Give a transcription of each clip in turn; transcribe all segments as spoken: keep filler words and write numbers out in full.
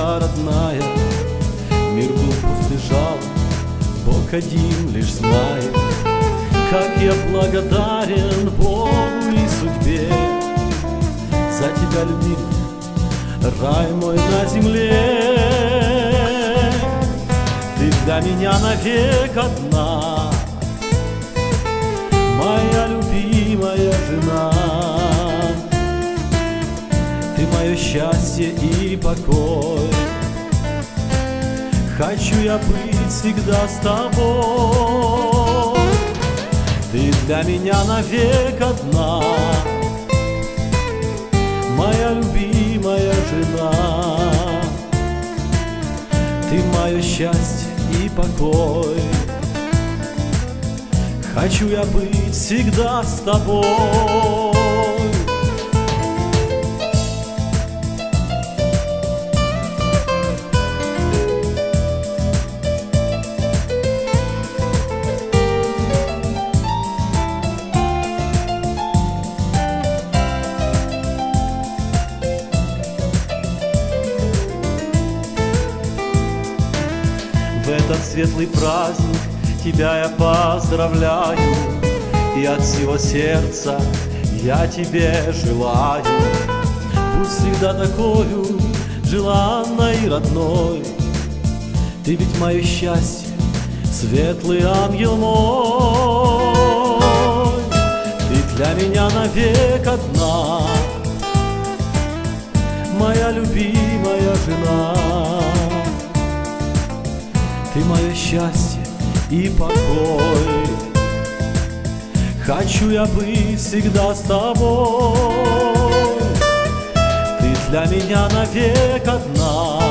моя родная, мир был пуст и жалок, Бог один лишь знает, как я благодарен Богу и судьбе за тебя, любимый, рай мой на земле. Ты для меня навек одна, моя любимая жена. Ты мое счастье и покой, хочу я быть всегда с тобой. Ты для меня навек одна, моя любимая жена. Ты мое счастье и покой, хочу я быть всегда с тобой. В этот светлый праздник тебя я поздравляю, и от всего сердца я тебе желаю. Будь всегда такою желанной и родной, ты ведь мое счастье, светлый ангел мой. Ты для меня навек одна, моя любимая жена. Ты мое счастье и покой, хочу я быть всегда с тобой. Ты для меня навек одна,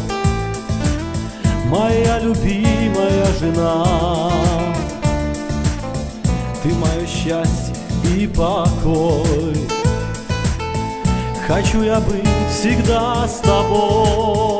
моя любимая жена. Ты мое счастье и покой, хочу я быть всегда с тобой.